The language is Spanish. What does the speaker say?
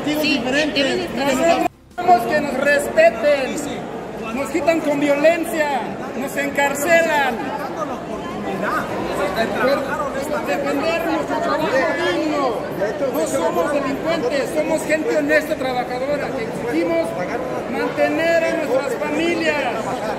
motivos diferentes. Nosotros queremos que nos respeten, nos quitan con violencia, nos encarcelan. Defender nuestro trabajo digno. No somos delincuentes, somos gente honesta, trabajadora, que exigimos mantener a nuestras familias.